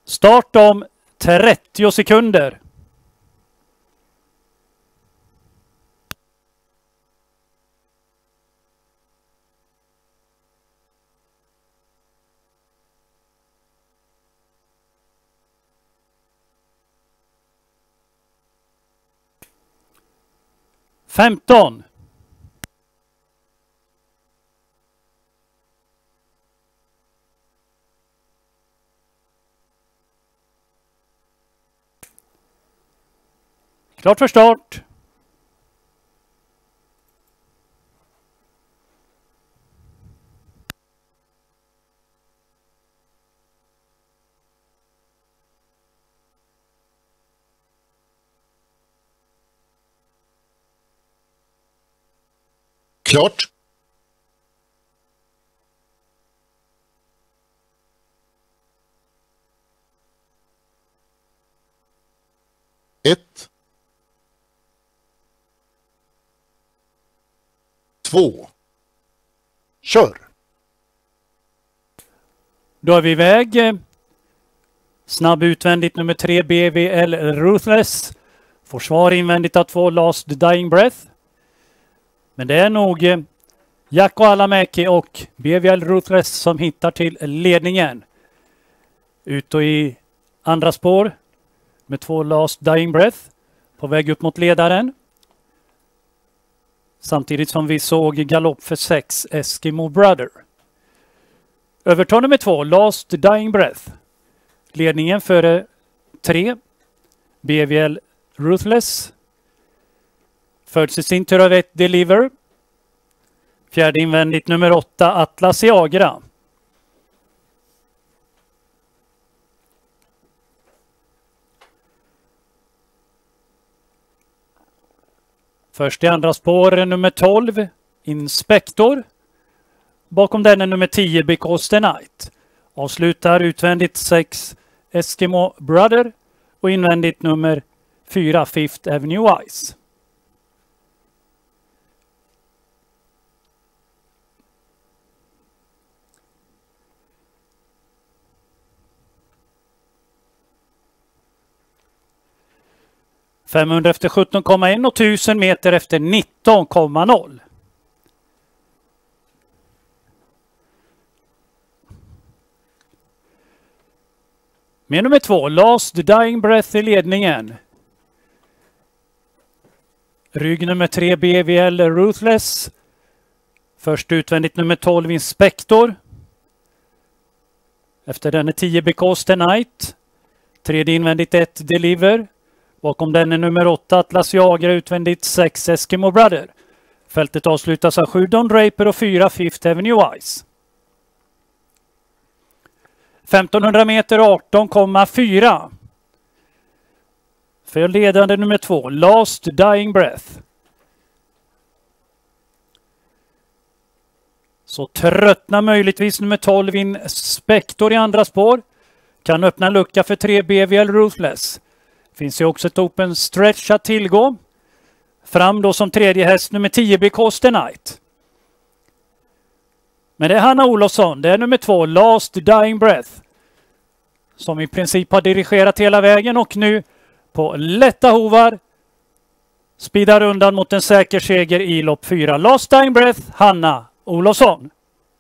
Start om 30 sekunder. Femton. Klart för start. Klart. Ett. Två. Kör. Då är vi iväg. Snabb utvändigt nummer 3 BVL Ruthless. Försvar invändigt av 2 Last Dying Breath. Men det är nog Jaakko Alamäki och BVL Ruthless som hittar till ledningen. Ut och i andra spår med 2 Last Dying Breath på väg upp mot ledaren. Samtidigt som vi såg galopp för 6 Eskimo Brother. Övertar nummer 2 Last Dying Breath. Ledningen före 3 BVL Ruthless. Följs i sin tur av 1 Deliver. Fjärde invändigt nummer 8 Atlas Jagra. Först i andra spår nummer 12 Inspektor. Bakom den är nummer 10 Because the Night. Avslutar utvändigt 6 Eskimo Brother och invändigt nummer 4 Fifth Avenue Ice. $500 efter 17,1 och 1000 meter efter 19,0. Med nummer 2 Last Dying Breath i ledningen. Rygg nummer 3 BVL Ruthless. Först utvändigt nummer 12 Inspektor. Efter den är 10 Because the Night. Tredje invändigt 1 Deliver. Bakom den är nummer 8 Atlas Jagra, utvändigt 6 Eskimo Brother. Fältet avslutas av 7 Don Draper och 4 Fifth Avenue Ice. 1500 meter 18,4. För ledande nummer 2 Last Dying Breath. Så tröttnar möjligtvis nummer 12 Inspektor i andra spår. Kan öppna en lucka för 3 BVL Ruthless. Finns ju också ett open stretch att tillgå. Fram då som tredje häst nummer 10 Because the Night. Men det är Hanna Olofsson, det är nummer 2 Last Dying Breath. Som i princip har dirigerat hela vägen och nu på lätta hovar speedar undan mot en säker seger i lopp 4. Last Dying Breath, Hanna Olofsson.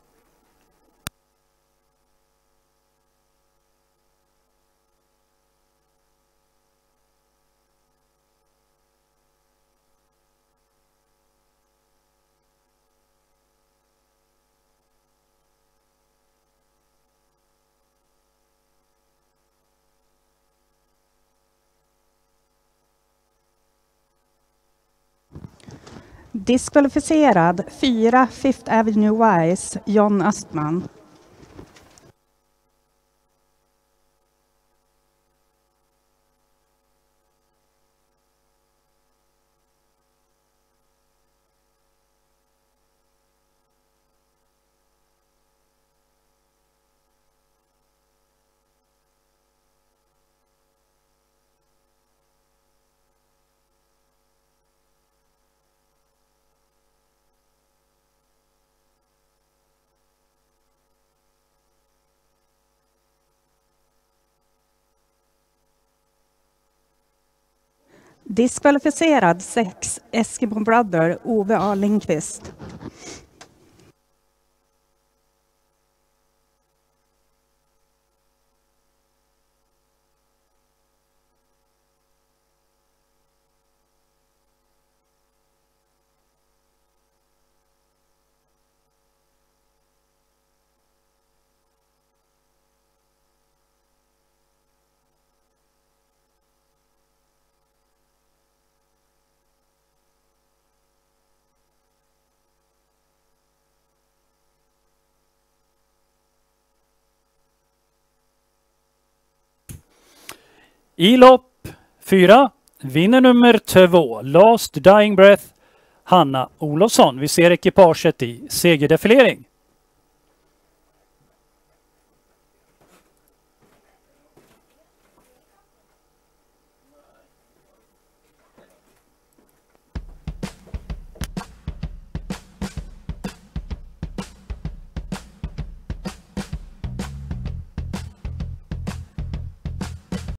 Diskvalificerad 4 Fifth Avenue Wise, John Östman. Diskvalificerad 6, Eskimo Brother, Ove A. Lindqvist. I lopp 4 vinner nummer 2, Last Dying Breath, Hanna Olofsson. Vi ser ekipaget i segerdefilering.